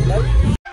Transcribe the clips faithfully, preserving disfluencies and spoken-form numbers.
अंदर।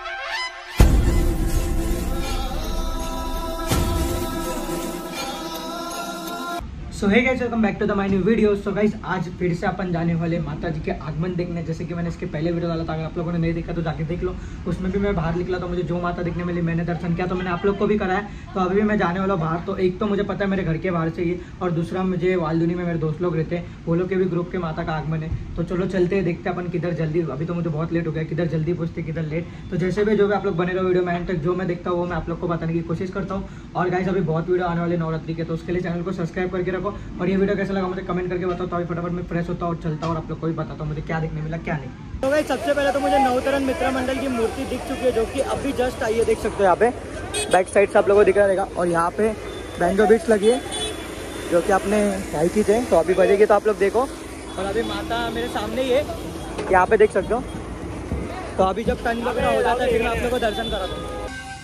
So hey guys, welcome back to the my new video. So guys, आज फिर से अपन जाने वाले माता जी के आगमन देखने। जैसे कि मैंने इसके पहले वीडियो डाला था, अगर आप लोगों ने नहीं देखा तो जाके देख लो। उसमें भी मैं बाहर निकला तो मुझे जो माता दिखने मिली मैंने दर्शन किया, तो मैंने आप लोग को भी कराया। तो अभी भी मैं जाने वाला बाहर। तो एक तो मुझे पता है मेरे घर के बाहर से ही, और दूसरा मुझे वालदुनी में मेरे दोस्त लोग रहते हैं, वो लोग के भी ग्रुप के माता का आगमन है। तो चलो चलते हैं, देखते हैं अपन किधर जल्दी। अभी तो मुझे बहुत लेट हो गया, किधर जल्दी पहुँचते किधर लेट। तो जैसे भी जो भी आप लोग बने रहो वीडियो में एंड तक, जो मैं देखता हूँ वो मैं आप लोग को बताने की कोशिश करता हूँ। और गाइस, अभी बहुत वीडियो आने वाले नवरात्रि के, तो उसके लिए चैनल को सब्सक्राइब करके रखो। और ये वीडियो कैसा लगा मुझे कमेंट करके बताओ। तो अभी फटाफट मैं फ्रेश होता हूँ और चलता हूँ और आप लोग को भी बताता हूँ मुझे क्या देखने मिला क्या नहीं। तो भाई सबसे पहले तो मुझे नवतरण मित्र मंडल की मूर्ति दिख चुकी है, जो कि अभी जस्ट आई है। देख सकते हो यहाँ पे बैक साइड से आप लोगों को दिख रहेगा। और यहाँ पे बैंजो बीट्स लगी है, जो कि आपने ढाई की थे, तो अभी बजेगी तो आप लोग देखो। और अभी माता मेरे सामने ही है, यहाँ पे देख सकते हो। तो अभी जब टर्न वगैरह हो जाता है फिर मैं आप लोग को दर्शन कराता हूँ।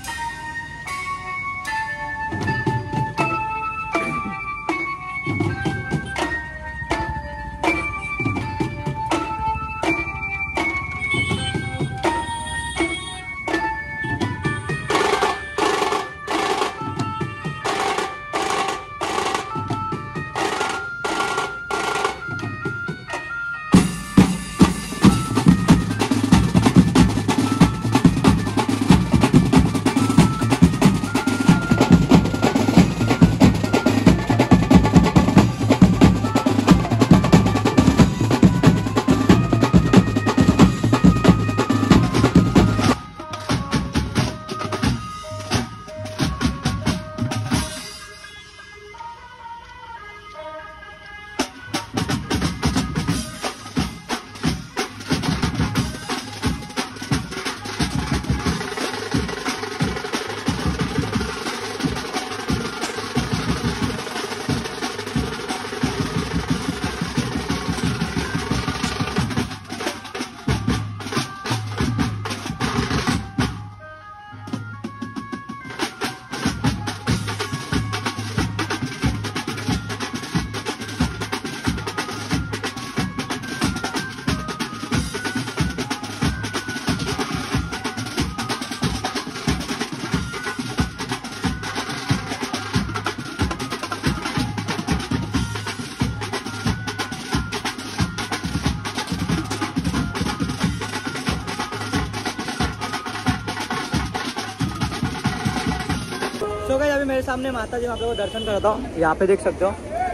तो गाइस, अभी मेरे सामने माता जी, आप लोगों को दर्शन कराता हूँ। यहाँ पे देख सकते हो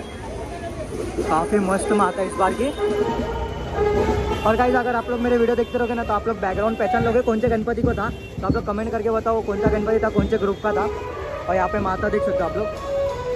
काफ़ी मस्त माता है इस बार की। और गाइस, अगर आप लोग मेरे वीडियो देखते रहोगे ना, तो आप लोग बैकग्राउंड पहचान लोगे कौन से गणपति को था। तो आप लोग कमेंट करके बताओ कौन सा गणपति था, कौन से ग्रुप का था। और यहाँ पे माता देख सकते हो आप लोग।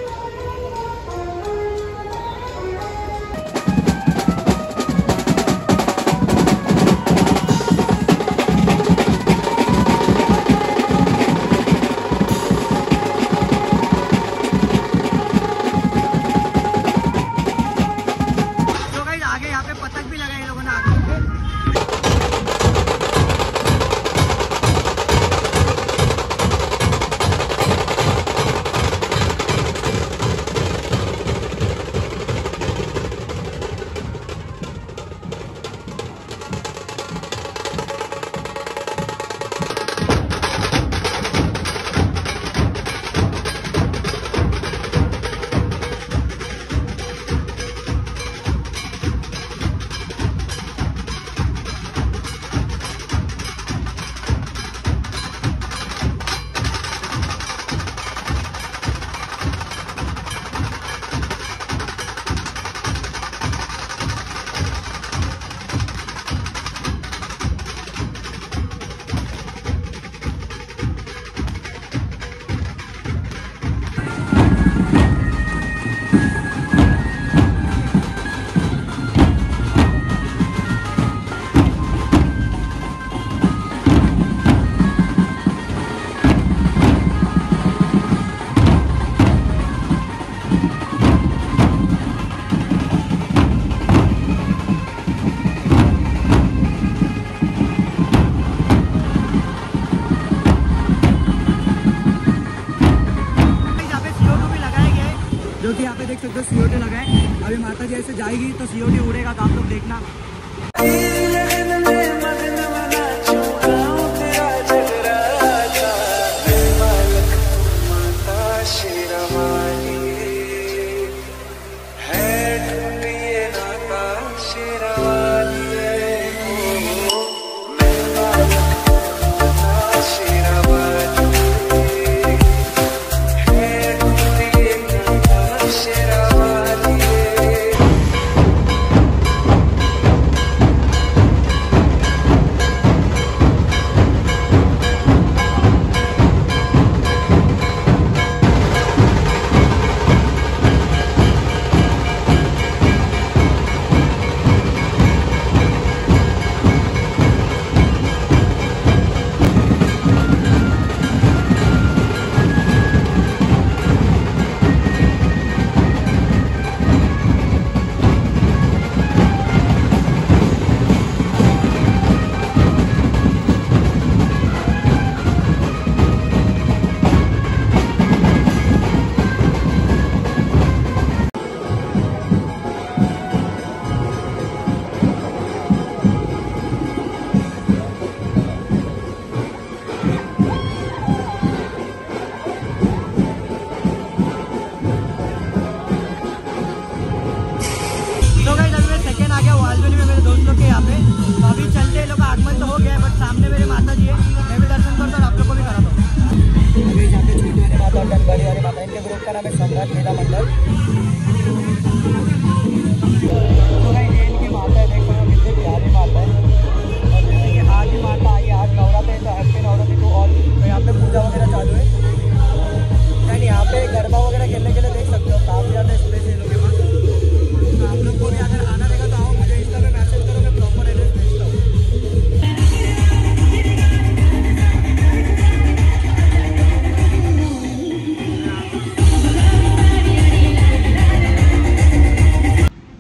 जो कि यहाँ पे देख सकते हो सीओटी लगा है। अभी माता जी ऐसे जाएगी तो सीओटी उड़ेगा, तो आप लोग देखना।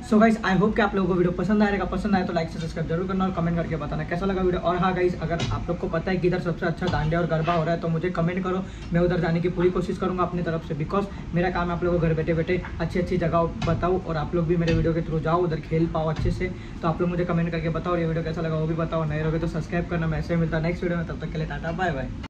सो गाइस आई होप कि आप लोगों को वीडियो पसंद आएगा। पसंद आए तो लाइक से सब्सक्राइब जरूर करना और कमेंट करके बताना कैसा लगा वीडियो। और हाँ गाइस, अगर आप लोग को पता है कि इधर सबसे अच्छा डांडिया और गरबा हो रहा है तो मुझे कमेंट करो, मैं उधर जाने की पूरी कोशिश करूँगा अपनी तरफ से। बिकॉज मेरा काम है आप लोगों को घर बैठे बैठे अच्छी अच्छी जगह बताऊँ और आप लोग भी मेरे वीडियो के थ्रू जाओ, उधर खेल पाओ अच्छे से। तो आप लोग मुझे कमेंट करके बताओ, ये वीडियो कैसा लगा वो भी बताओ। नए रहोगे तो सब्सक्राइब करना। मैं ऐसे ही मिलता है नेक्स्ट वीडियो में, तब तक के लिए टाटा बाय बाय।